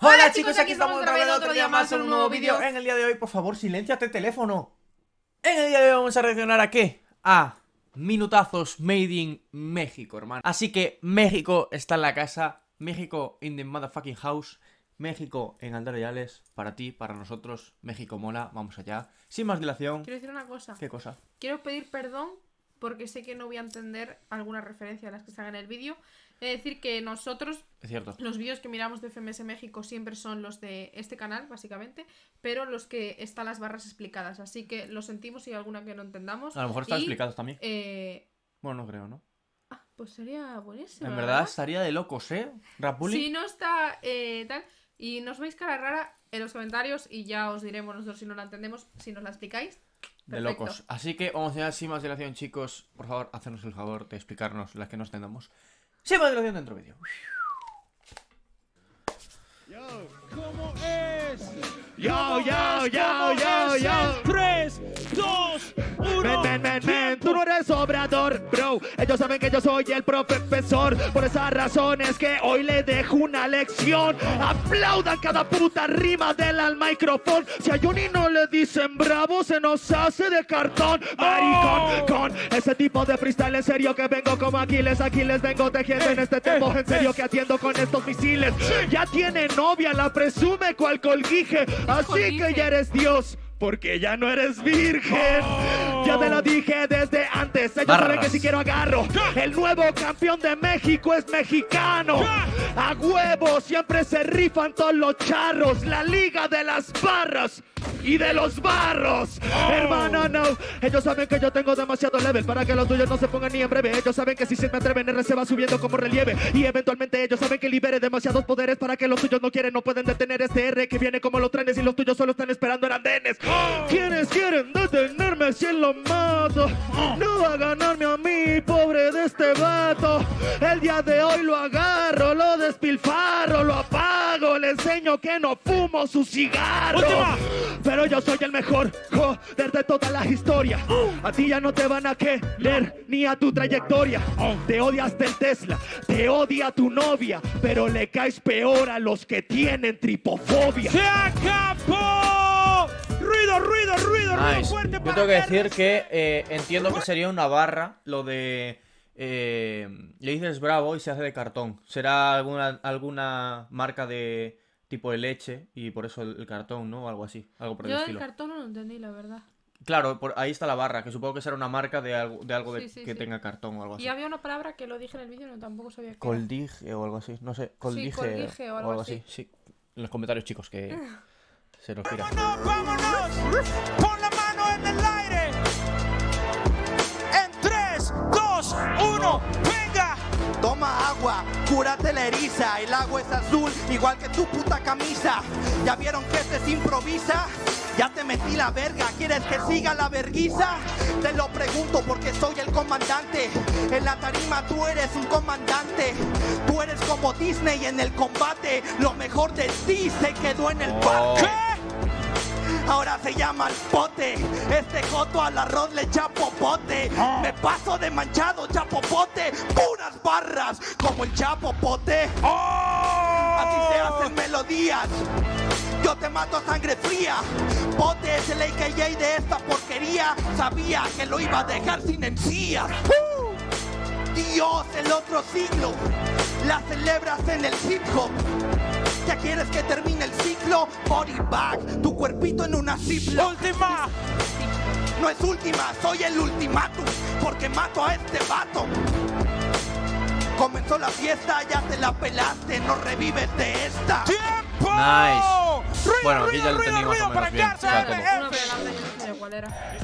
Hola chicos, aquí estamos otra vez otro día más en un nuevo vídeo. En el día de hoy, por favor, silénciate el teléfono. En el día de hoy vamos a reaccionar ¿a qué? A minutazos made in México, hermano. Así que México está en la casa, México in the motherfucking house, México en Aldea Reales, para ti, para nosotros, México mola, vamos allá. Sin más dilación. Quiero decir una cosa. ¿Qué cosa? Quiero pedir perdón porque sé que no voy a entender alguna referencia a las que están en el vídeo. Es decir que nosotros, es cierto, los vídeos que miramos de FMS México siempre son los de este canal, básicamente, pero los que están las barras explicadas. Así que lo sentimos si hay alguna que no entendamos. A lo mejor están explicadas también. Bueno, no creo, ¿no? Ah, pues sería buenísimo. En verdad estaría de locos, ¿eh? Rapuli. Si no está tal, y nos veis cara rara en los comentarios y ya os diremos nosotros si no la entendemos, si nos la explicáis. De Perfecto. locos. Así que vamos a sin más dilación, chicos. Por favor, hacernos el favor de explicarnos las que no entendamos. Sin más dilación dentro vídeo. Yo, ¿cómo es? Yo. 3, 2, 1. Men, tú no eres obrador, bro. Ellos saben que yo soy el profesor. Por esa razón es que hoy le dejo una lección. Aplaudan cada puta rima del al micrófono. Si a Johnny no le dicen bravo, se nos hace de cartón. Maricón, con ese tipo de freestyle en serio que vengo como Aquiles. Aquí les vengo tejiendo en este tiempo. En serio que atiendo con estos misiles. Ya tiene novia, la presume cual colguije. Así que ya eres Dios, porque ya no eres virgen. Ya te lo dije desde antes. Ellos saben que si quiero agarro. El nuevo campeón de México es mexicano. A huevo siempre se rifan todos los charros. La liga de las barras y de los barros. Hermano, no. Ellos saben que yo tengo demasiado level para que los tuyos no se pongan ni en breve. Ellos saben que si se me atreven, R se va subiendo como relieve. Y eventualmente ellos saben que libere demasiados poderes para que los tuyos no quieren, no pueden detener este R que viene como los trenes y los tuyos solo están esperando en andenes. ¿Quiénes quieren detenerme si él lo mato? No va a ganarme a mí, pobre de este vato. El día de hoy lo agarro, lo despilfarro, lo apago, le enseño que no fumo su cigarro. Pero yo soy el mejor, joder, de toda la historia. A ti ya no te van a querer ni a tu trayectoria. Te odias del Tesla, te odia tu novia, pero le caes peor a los que tienen tripofobia. ¡Se acabó! Ruido Nice. fuerte Yo para tengo que Carlos. decir que entiendo que sería una barra lo de... le dices bravo y se hace de cartón. Será alguna marca de tipo de leche y por eso el cartón, ¿no? O algo así, algo por el Yo estilo. del cartón no lo entendí, la verdad. Claro, ahí está la barra, que supongo que será una marca de algo Sí, que tenga cartón o algo así. Y había una palabra que lo dije en el vídeo, no tampoco sabía qué era. Coldige o algo así, no sé, coldige, coldige o algo así. Sí, en los comentarios, chicos, que se nos pira. ¡Vámonos! Pon la mano en el aire. En 3, 2, 1, venga. Toma agua, cúrate la eriza. El agua es azul, igual que tu puta camisa. ¿Ya vieron que se improvisa? Ya te metí la verga, ¿quieres que siga la verguiza? Te lo pregunto porque soy el comandante. En la tarima tú eres un comandante. Tú eres como Disney en el combate. Lo mejor de ti se quedó en el parque. Ahora se llama el pote. Este joto al arroz le echa popote. Me paso de manchado, chapopote. Puras barras como el chapopote. Así se hacen melodías. Yo te mato a sangre fría. Pote es el AKA de esta porquería. Sabía que lo iba a dejar sin encías. Dios, el otro siglo la celebras en el hip hop. ¿Ya quieres que termine el ciclo? Body bag, tu cuerpito en una ziploc. Última. No es última, soy el ultimátum, porque mato a este vato. Comenzó la fiesta, ya te la pelaste, no revives de esta. ¡Tiempo! Nice. Bueno, aquí ya lo tenía más o para menos bien. quedarse O sea, en todo. Una pelada, yo no sabía cuál era.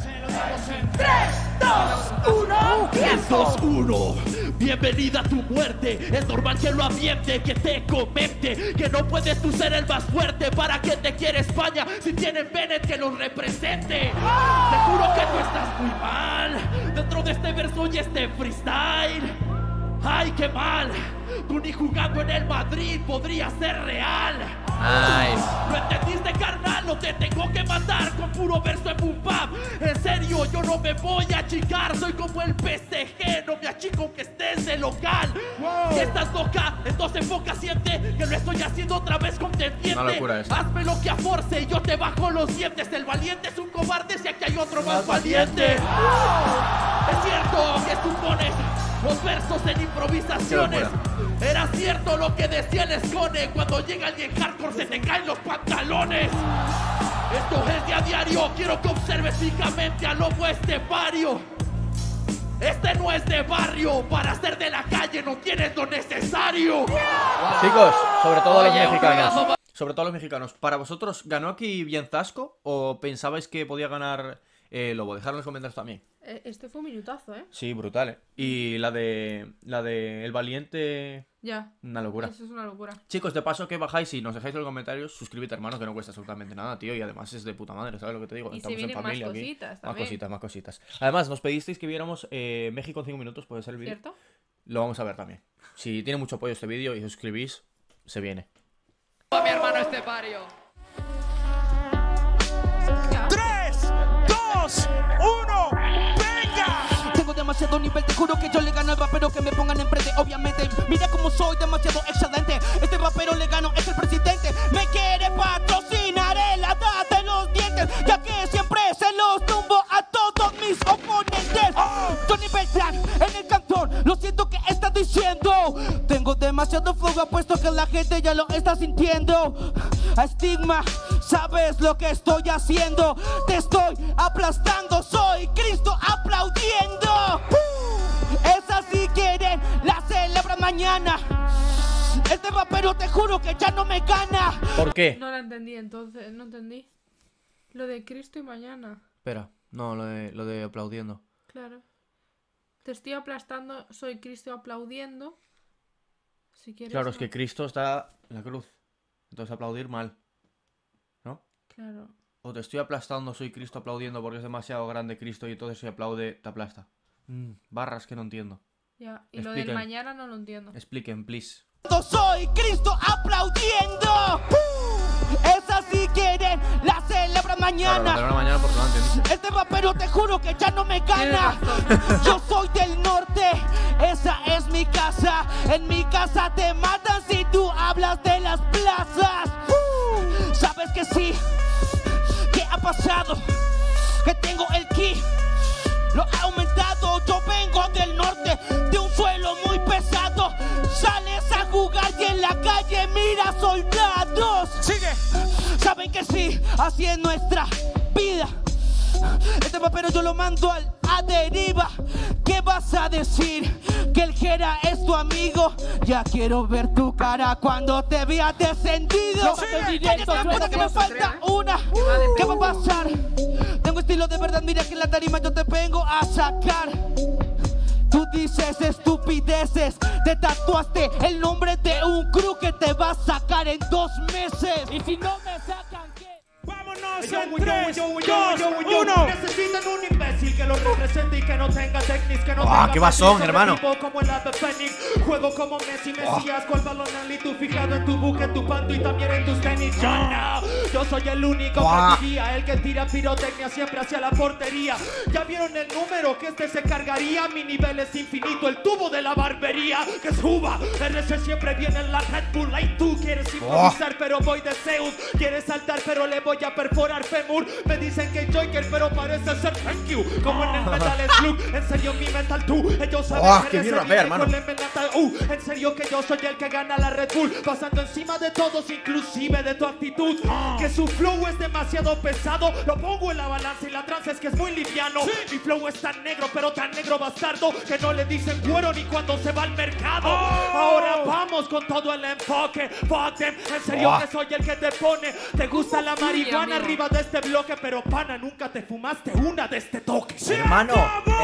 3, 2, 1. Bienvenida a tu muerte. Es normal que lo aviente, que te comente que no puedes tú ser el más fuerte. ¿Para qué te quiere España si tienen Bennett que los represente? Seguro que tú estás muy mal dentro de este verso y este freestyle. ¡Ay, qué mal! Tú ni jugando en el Madrid podría ser real. Nice. ¿Lo entendiste, carnal? No te tengo que matar con puro verso en boom bap. En serio, yo no me voy a achicar. Soy como el PSG, no me achico aunque estés de local. Si estás loca, entonces enfoca, siente que lo estoy haciendo otra vez contendiente. Una locura eso. Hazme lo que a force y yo te bajo los dientes. El valiente es un cobarde si aquí hay otro más valiente. Es cierto que tú pones los versos en improvisaciones. Era cierto lo que decía el Escone. Cuando llega alguien hardcore se te caen los pantalones. Esto es de a diario. Quiero que observes fijamente al lobo estepario. Este no es de barrio. Para ser de la calle no tienes lo necesario. Chicos, sobre todo los mexicanos. Sobre todo los mexicanos. ¿Para vosotros ganó aquí bien Zasco o pensabais que podía ganar Lobo? Dejadlo en los comentarios también. Este fue un minutazo, ¿eh? Sí, brutal, ¿eh? Y la de El Valiente, Ya. una locura. Eso es una locura. Chicos, de paso que bajáis y nos dejáis en los comentarios, suscríbete, hermano, que no cuesta absolutamente nada, tío. Y además es de puta madre, ¿sabes lo que te digo? Y Estamos se en vienen familia más aquí. cositas Más también. cositas, más cositas. Además, nos pedisteis que viéramos México en 5 minutos, puede ser el vídeo. ¿Cierto? Lo vamos a ver también. Si tiene mucho apoyo este vídeo y suscribís, se viene. Mi hermano Estepario. 3, 2, 1, venga. Tengo demasiado nivel, te juro que yo le gano al rapero que me pongan enfrente. Obviamente, mira cómo soy, demasiado excelente. Este rapero le gano, es el presidente. Me quiere patrocinar el edad de los dientes, ya que siempre se los tumbo a todos mis oponentes. Tony Beltrán en el cantón, lo siento que estás diciendo. Tengo demasiado fuego, apuesto que la gente ya lo está sintiendo. A Estigma, sabes lo que estoy haciendo. Te estoy aplastando, soy Cristo aplaudiendo. Esa si quieren, la celebran mañana. Este rapero te juro que ya no me gana. ¿Por qué? No la entendí entonces, no entendí. Lo de Cristo y mañana. Espera, no, lo de aplaudiendo. Claro. Te estoy aplastando, soy Cristo aplaudiendo. Si quieres. Claro, es no. que Cristo está en la cruz. Entonces aplaudir mal. ¿No? Claro. O te estoy aplastando, soy Cristo aplaudiendo porque es demasiado grande Cristo y entonces si aplaude, te aplasta. Barras que no entiendo. Ya. Y lo del Expliquen. mañana no lo entiendo. Expliquen, please. Soy Cristo aplaudiendo. Esa si quieren, la celebran Claro, mañana. lo celebro mañana porque no entendí. Este rapero te juro que ya no me Tienes gana. razón. Yo soy del norte, esa es mi casa. En mi casa te matan si tú hablas de las plazas. Sabes que sí, ¿qué ha pasado? Que tengo el ki, lo ha aumentado. Yo vengo del norte, de un suelo muy pesado. Sales a jugar y en la calle mira soldados. Sigue. Saben que sí, así es nuestra vida. Este papel yo lo mando a deriva. ¿Qué vas a decir? ¿Que el Jera es tu amigo? Ya quiero ver tu cara cuando te veas descendido. Cállate, puta, que me falta una. ¿Qué va a pasar? Tengo estilo de verdad, mira que en la tarima yo te vengo a sacar. Tú dices estupideces, te tatuaste el nombre de un crew que te va a sacar en 2 meses. Y si no me sacan, ¿qué? Vámonos en 3, 2, 1. Necesitan un imbécil que lo represente y que no tenga técnicas, que no ¡Ah, tenga qué basón, técnicas, hermano! tipo como el ave Fénix. Juego como Messi, Mesías, con balón y tú fijado en tu buque, en tu panto y también en tus tenis. Yo no, yo soy el único que diría, el que tira pirotecnia siempre hacia la portería. Ya vieron el número que este se cargaría, mi nivel es infinito, el tubo de la barbería que suba. RC siempre viene en la Red Bull, y tú quieres improvisar pero voy de Zeus, quieres saltar pero le voy a perforar fémur. Me dicen que Joker pero parece ser thank you, como en el Metal Slug. En serio mi mental tú, ellos saben qué bien rapea, hermano. En serio que yo soy el que gana la Red Bull, pasando encima de todos, inclusive de tu actitud. Que su flow es demasiado pesado, lo pongo en la balanza y la trance es que es muy liviano. Mi flow es tan negro, pero tan negro bastardo, que no le dicen cuero ni cuando se va al mercado. Ahora vamos con todo el enfoque. Fuck them, en serio que soy el que te pone. Te gusta la marihuana amigo? arriba de este bloque, pero pana, nunca te fumaste una de este toque. Hermano,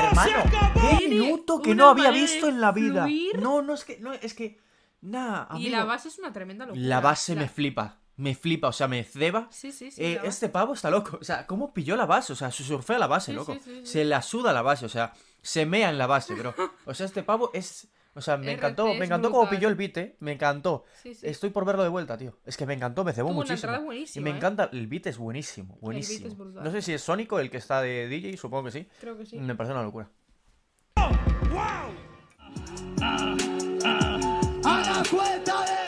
qué minuto que Una no había manera visto de en la vida. fluir. No, es que, nada, Y amigo. la base es una tremenda locura. La base La- me flipa, o sea, me ceba. Sí, sí, sí. la Este pavo está loco, o sea, ¿cómo pilló la base? O sea, se surfea la base, Sí, loco. sí, sí, sí. Se la suda la base, o sea, se mea en la base, bro. O sea, este pavo es... O sea, me RT encantó es cómo brutal. pilló el beat, me encantó. Sí, sí. Estoy por verlo de vuelta, tío. Es que me encantó, me cebó Tuvo una muchísimo. entrada Y buenísima, me ¿eh? encanta, el beat es buenísimo, beat buenísimo. es brutal. No sé si es Sónico el que está de DJ, supongo que sí. Creo que sí. Me parece una locura. A la cuenta de...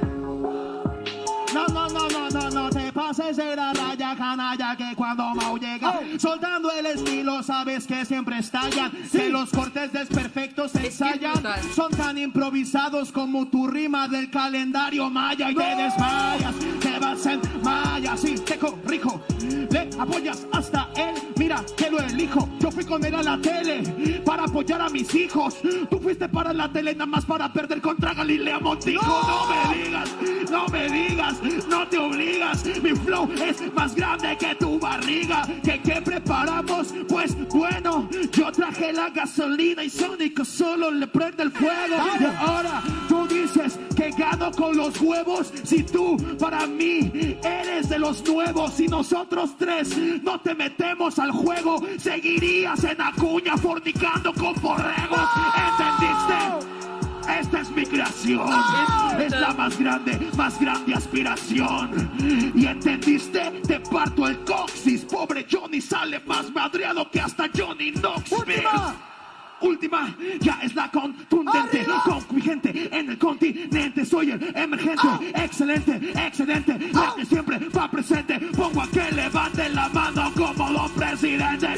No te pases de la raya, canalla, que cuando Mau llega soltando el estilo, sabes que siempre estallan. Que los cortes desperfectos se ensayan. brutal. Son tan improvisados como tu rima del calendario maya. Y te desmayas, te vas en maya. Sí, te corrijo, le apoyas hasta él. Mira que lo elijo. Yo fui con él a la tele para apoyar a mis hijos. Tú fuiste para la tele nada más para perder contra Galilea Montijo. No me digas, no te obligas. Mi flow es más grande que tu barriga. ¿Qué preparamos? Pues bueno, yo traje la gasolina y Sónico solo le prende el fuego. Y ahora tú dices que gano con los huevos. Si tú para mí eres de los nuevos y nosotros tres no te metemos al juego, seguirías en Acuña fornicando con borregos. ¿Entendiste? Esta es mi creación, es la más grande aspiración. ¿Y entendiste? Te parto el coxis. Pobre Johnny sale más madreado que hasta Johnny Knoxville. Última, ya es la contundente. Con mi gente en el continente. Soy el emergente, excelente. El que siempre va presente. Pongo a que levante la mano como los presidentes.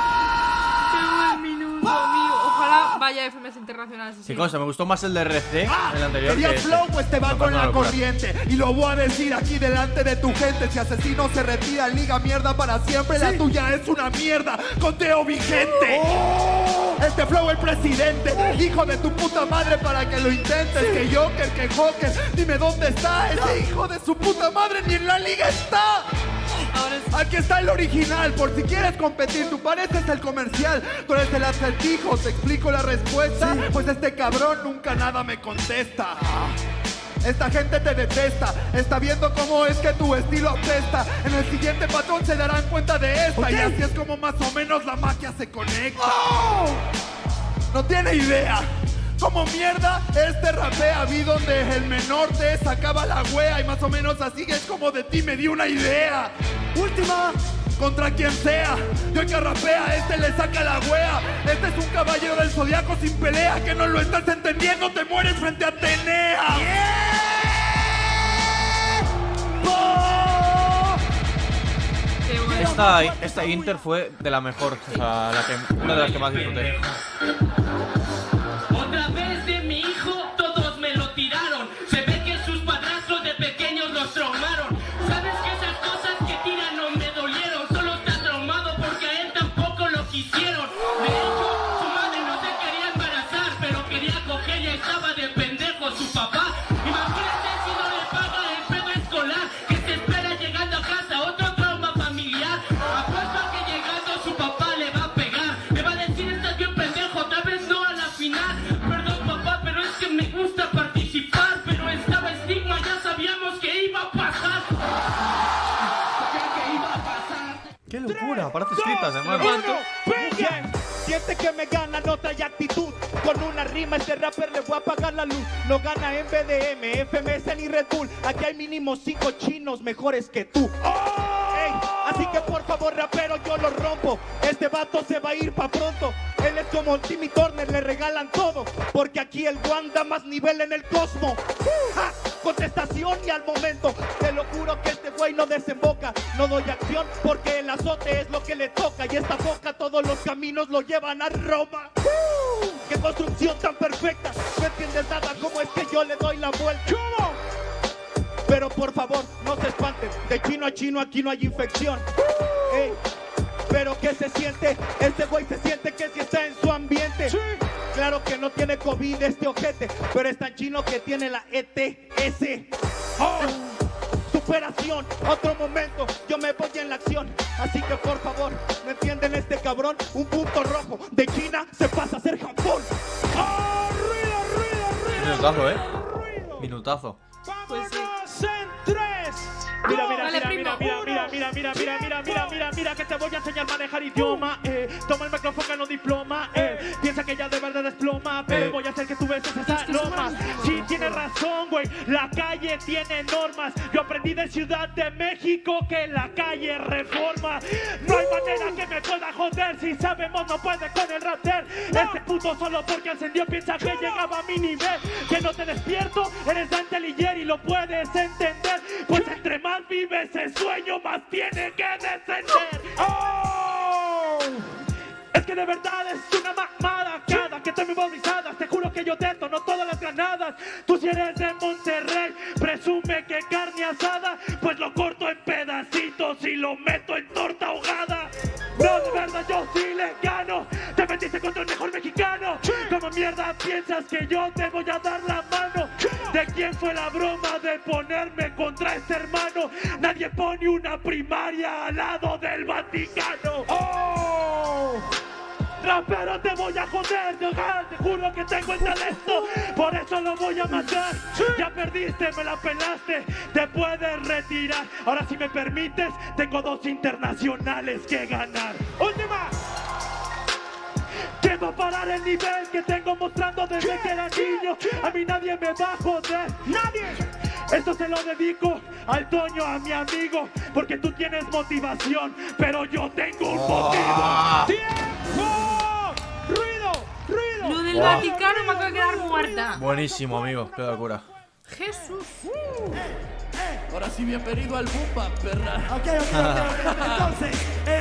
Ojalá vaya a FMS internacionales. Sí, cosa, me gustó más el de RC, el anterior. Querías que flow, este. pues te va Me con parece la una locura. corriente. Y lo voy a decir aquí delante de tu gente. Si Asesino se retira, liga mierda para siempre. La tuya es una mierda, conteo vigente. Este flow el presidente, hijo de tu puta madre para que lo intentes. Que Joker, que Joker, dime dónde está. Ese hijo de su puta madre ni en la liga está. Aquí está el original, por si quieres competir. Tú pareces el comercial, tú eres el acertijo. Te explico la respuesta, pues este cabrón nunca nada me contesta. Esta gente te detesta, está viendo cómo es que tu estilo apesta. En el siguiente patrón se darán cuenta de esta. Y así es como más o menos la magia se conecta. No tiene idea como mierda este rapea. Vi donde el menor te sacaba la wea. Y más o menos así es como de ti me di una idea. Última, contra quien sea. Yo el que rapea, este le saca la wea. Este es un caballero del zodiaco sin pelea. Que no lo estás entendiendo, te mueres frente a Atenea. Esta Inter fue de la mejor, o sea, una de las que más disfruté. Otra vez de mi hijo, todos me lo tiraron. Se ve que sus padrastros de pequeños los traumaron. Sabes que esas cosas que tiran no me dolieron. Solo está traumado porque a él tampoco lo quisieron. De hecho, su madre no se quería embarazar, pero quería coger y estaba de pendejo su papá. Imagínate si no le paga el pedo escolar, que se espera llegando a casa otro trauma familiar. Apuesto a que llegando su papá le va a pegar. Le va a decir, estás bien pendejo, tal vez no a la final. Perdón papá, pero es que me gusta participar. Pero estaba estigma, ya sabíamos que iba a pasar. Que iba a pasar. ¡Qué locura! Parece escritas, hermano. Bien, siente que me gana, no trae actitud. Con una rima este rapper le voy a apagar la luz. No gana en BDM, FMS ni Red Bull. Aquí hay mínimo 5 chinos mejores que tú. Ey, así que por favor rapero yo lo rompo. Este vato se va a ir pa' pronto. Él es como Timmy Turner, le regalan todo. Porque aquí el One da más nivel en el cosmos. ¡Ja! Contestación y al momento. Te lo juro que este güey no desemboca. No doy acción porque el azote es lo que le toca. Y esta boca todos los caminos lo llevan a Roma. ¡Qué construcción tan perfecta! No entiendes nada, cómo es que yo le doy la vuelta. ¿Cómo? Pero por favor, no se espanten. De chino a chino aquí no hay infección. Ey, pero ¿qué se siente? Este güey se siente que si está en su ambiente. Claro que no tiene COVID este ojete, pero es tan chino que tiene la ETS. Superación, otro momento, yo me voy en la acción. Así que por favor, ¿me entienden este cabrón? Un punto rojo de China se pasa a ser Japón. Minutazo, minutazo. Pues sí. Mira, Dale, primo. mira. mira que te voy a enseñar a manejar idioma. Toma el micrófono, gana un diploma. Piensa que ya de verdad desploma, pero voy a hacer que tú beses esa loma. Sí, tienes razón, güey, la calle tiene normas. Yo aprendí de Ciudad de México que la calle reforma. No hay manera que me pueda joder, si sabemos no puede con el rapper. Este puto solo porque ascendió piensa que llegaba a mi nivel. Que no te despierto, eres Dante Alighieri, lo puedes entender. Pues entre más vives el sueño, más tiene que descender. ¡Oh! Es que de verdad es una mamada cada que te me bautizadas. Te juro que yo detono todas las granadas. Tú si eres de Monterrey, presume que carne asada, pues lo corto en pedacitos y lo meto en torta ahogada. No, de verdad yo sí le gano. Te metiste contra el mejor mexicano. ¿Cómo mierda piensas que yo te voy a dar la mano? ¿De quién fue la broma de ponerme contra este hermano? Nadie pone una primaria al lado del Vaticano. ¡Oh! Rapero, te voy a joder, te juro que tengo el talento, por eso lo voy a matar. Ya perdiste, me la pelaste, te puedes retirar. Ahora si me permites, tengo 2 internacionales que ganar. ¡Última! ¿Quién va a parar el nivel que tengo mostrando desde que era niño? A mí nadie me va a joder. ¡Nadie! Esto se lo dedico al Toño, a mi amigo, porque tú tienes motivación, pero yo tengo un motivo. ¡Tiempo! ¡Ruido! Lo del Vaticano me acaba de quedar muerta. Buenísimo, amigo, qué locura. Jesús. Ahora sí, bienvenido al Bumba, perra. Ok. Entonces,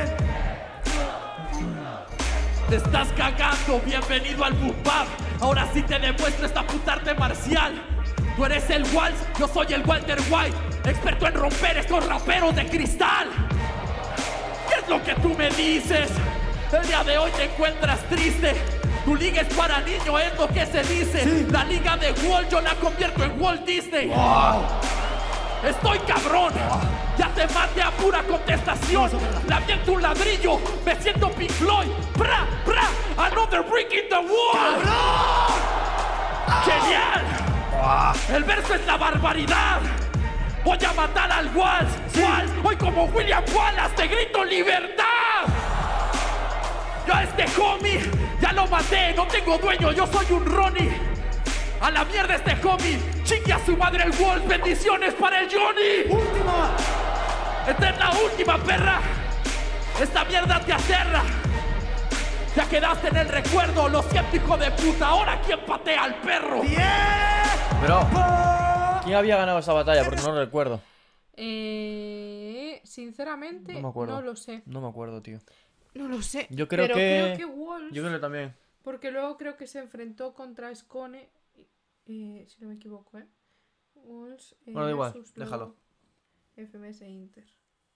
Te estás cagando, bienvenido al Bumba. Ahora sí te demuestro esta puta arte marcial. Tú eres el Waltz, yo soy el Walter White, experto en romper estos raperos de cristal. ¿Qué es lo que tú me dices? El día de hoy te encuentras triste. Tu liga es para niños, es lo que se dice. Sí. La liga de Walt yo la convierto en Walt Disney. Wow. Estoy cabrón. Ya te maté a pura contestación. La aviento un ladrillo, me siento Pink Floyd. Bra, bra, another brick in the wall. ¡Genial! El verso es la barbaridad. Voy a matar al Waltz. Waltz, hoy como William Wallace te grito libertad. Yo a este homie ya lo maté, no tengo dueño, yo soy un Ronnie. A la mierda este homie, chingue a su madre el Wolf, bendiciones para el Johnny. Última. Esta es la última, perra. Esta mierda te aterra. Ya quedaste en el recuerdo, lo siento, hijo de puta. Ahora quién patea al perro. Pero ¿quién había ganado esa batalla? Porque no lo recuerdo. Sinceramente, no me acuerdo. No lo sé. No me acuerdo, tío. No lo sé. Yo creo que Walsh, yo creo que también. Porque luego creo que se enfrentó contra Skone. Si no me equivoco, Walsh, bueno, da igual, déjalo. FMS e Inter.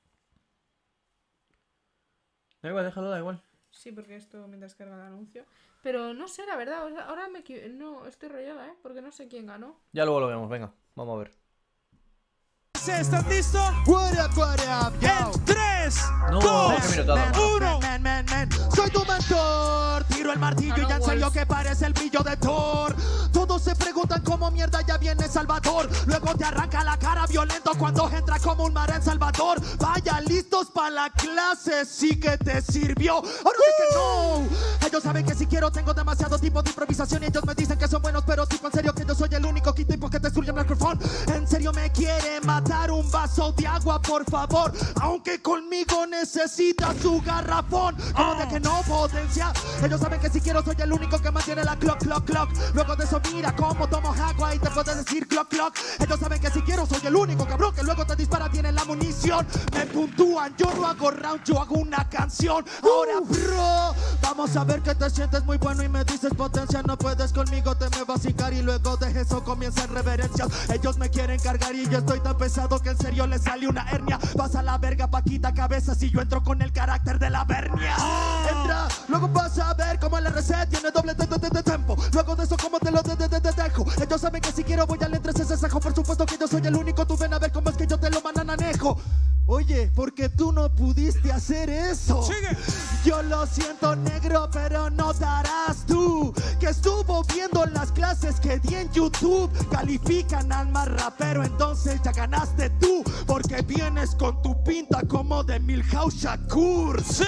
Da igual, déjalo, da igual. Sí, porque esto mientras carga el anuncio. Pero no sé, la verdad. O sea, ahora no, estoy rayada, porque no sé quién ganó. Ya luego lo vemos, venga, vamos a ver. ¿Estás listo? What up, yo. En 3, No, 2, qué minutada. 1. Soy tu mentor, tiro el martillo y ya en serio que parece el brillo de Thor. Todos se preguntan cómo mierda ya viene Salvador. Luego te arranca la cara violento cuando entra como un mar en Salvador. Vaya, listos para la clase, sí que te sirvió. Ahora sí que no. Ellos saben que si quiero tengo demasiado tipo de improvisación y ellos me dicen que son buenos, pero tipo en serio que yo soy el único tipo que te destruye el micrófono. En serio me quiere matar, un vaso de agua por favor, aunque conmigo necesita su garrafón. Como de que no potencia. Ellos saben que si quiero soy el único que mantiene la clock. Luego de eso mira cómo tomo agua y te puedes decir clock. Ellos saben que si quiero soy el único cabrón que luego te dispara, tiene la munición. Me puntúan, yo no hago round, yo hago una canción. Ahora bro, vamos a ver que te sientes muy bueno y me dices potencia. No puedes conmigo, te me vas a cincar y luego de eso comienzan reverencias. Ellos me quieren cargar y yo estoy tan pesado que en serio le sale una hernia. Pasa la verga, Paquita cabeza, si yo entro con el carácter de la vernia. Entra, luego vas a ver cómo el RC tiene doble de tempo. Luego de eso como te lo dejo. Ellos saben que si quiero voy al entre ese sajo. Por supuesto que yo soy el único, tú ven a ver cómo es que yo te lo manananejo. Oye, Oye, porque tú no pudiste hacer eso. Sigue. Yo lo siento, negro, pero no darás tú. Que estuvo viendo las clases que di en YouTube. Califican al más rapero, entonces ya ganaste tú. Porque vienes con tu pinta como de Milhouse Shakur. ¡Se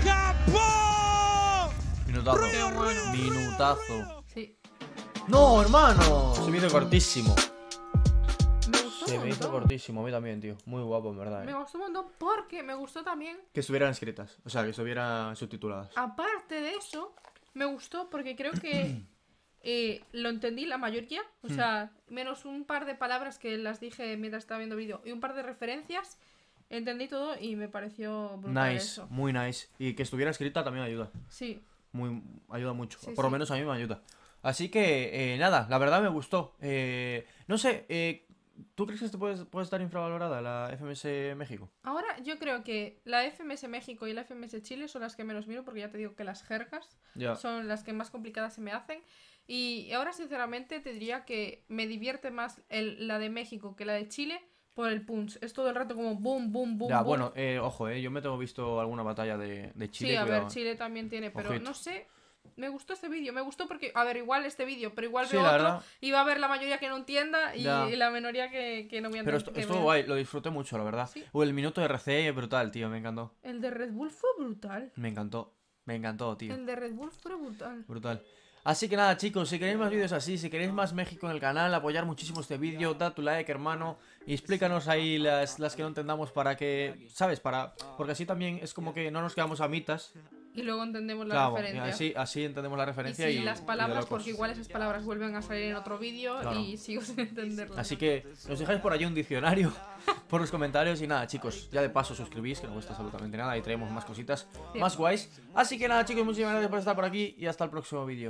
acabó! Minutazo. Qué bueno. Minutazo. Sí. No, hermano. Se me hizo cortísimo. Me gustó Se un me hizo montón. cortísimo. A mí también, tío. Muy guapo, en verdad. Me gustó un montón porque me gustó también. Que estuvieran escritas. O sea, que estuvieran subtituladas. Aparte de eso, me gustó porque creo que lo entendí la mayoría. O sea, menos un par de palabras que las dije mientras estaba viendo vídeo y un par de referencias. Entendí todo y me pareció brutal Nice, eso. muy nice. Y que estuviera escrita también ayuda. Sí. Ayuda mucho. Sí, Por lo sí. menos a mí me ayuda. Así que, nada, la verdad me gustó. No sé, ¿tú crees que puede estar infravalorada la FMS México? Ahora yo creo que la FMS México y la FMS Chile son las que menos miro porque ya te digo que las jergas Ya. son las que más complicadas se me hacen. Y ahora sinceramente te diría que me divierte más la de México que la de Chile por el punch. Es todo el rato como boom, boom, boom, Ya, boom. bueno, ojo, yo me tengo visto alguna batalla de Chile. Sí, a cuidado. ver, Chile también tiene, pero Ojito. no sé. Me gustó este vídeo, me gustó porque, a ver, igual este vídeo, pero igual Sí, veo la otro verdad. y va a haber la mayoría que no entienda y Ya. la minoría que no voy a Pero entender. estuvo guay, lo disfruté mucho, la verdad. Sí. El minuto de RC brutal, tío, me encantó. El de Red Bull fue brutal. Me encantó, tío. El de Red Bull fue brutal. Brutal. Así que nada, chicos, si queréis más vídeos así, si queréis más México en el canal, apoyar muchísimo este vídeo, da tu like, hermano, y explícanos ahí las que no entendamos para que, ¿sabes? Porque así también es como que no nos quedamos a mitas. Y luego entendemos la Claro, y referencia. así entendemos la Y referencia sí, y las y de palabras, locos. porque igual esas palabras vuelven a salir en otro vídeo Claro. y sigo sin entenderlas. Así que nos dejáis por allí un diccionario por los comentarios y nada, chicos, ya de paso suscribís, que no cuesta absolutamente nada y traemos más cositas más guays. Así que nada, chicos, muchísimas gracias por estar por aquí y hasta el próximo vídeo.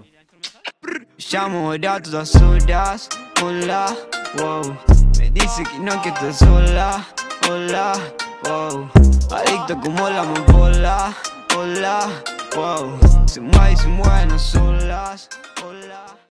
Llamo a todas horas, hola, wow. Me dice que no, que estás sola, hola, wow. Adicto como la amapola, hola, wow. Se mueve y se mueven solas, hola.